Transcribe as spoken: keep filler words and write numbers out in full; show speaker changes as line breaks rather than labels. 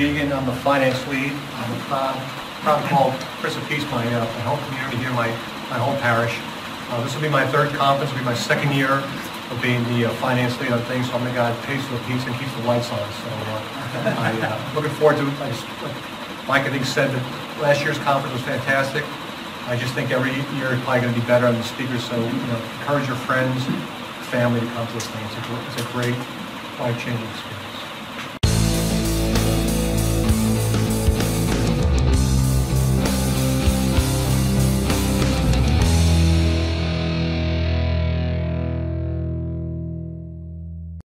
Jegan. I'm the finance lead. I'm proud, proud to call Kresta Peace my, uh, my home community here, my, my home parish. Uh, this will be my third conference. It'll be my second year of being the uh, finance lead on things, so I'm the guy that pays for the pizza and keeps the lights on. So uh, I'm uh, looking forward to it. I just, like Mike, I think, said that last year's conference was fantastic. I just think every year is probably going to be better on the speakers, so you know, encourage your friends, family to come to this thing. It's a, it's a great, life-changing experience.